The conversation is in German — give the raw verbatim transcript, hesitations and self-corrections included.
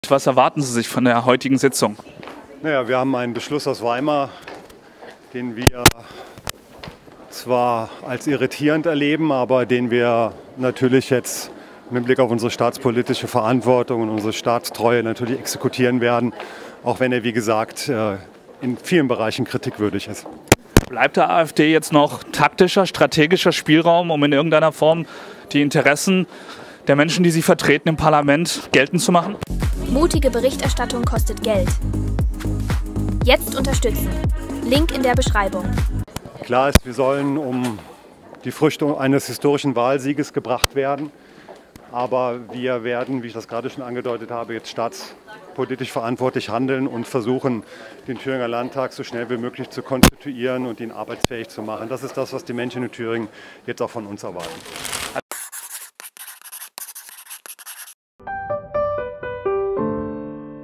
Was erwarten Sie sich von der heutigen Sitzung? Naja, wir haben einen Beschluss aus Weimar, den wir zwar als irritierend erleben, aber den wir natürlich jetzt mit Blick auf unsere staatspolitische Verantwortung und unsere Staatstreue natürlich exekutieren werden, auch wenn er, wie gesagt, in vielen Bereichen kritikwürdig ist. Bleibt der AfD jetzt noch taktischer, strategischer Spielraum, um in irgendeiner Form die Interessen der Menschen, die sie vertreten im Parlament, geltend zu machen? Mutige Berichterstattung kostet Geld. Jetzt unterstützen. Link in der Beschreibung. Klar ist, wir sollen um die Früchte eines historischen Wahlsieges gebracht werden. Aber wir werden, wie ich das gerade schon angedeutet habe, jetzt staatspolitisch verantwortlich handeln und versuchen, den Thüringer Landtag so schnell wie möglich zu konstituieren und ihn arbeitsfähig zu machen. Das ist das, was die Menschen in Thüringen jetzt auch von uns erwarten.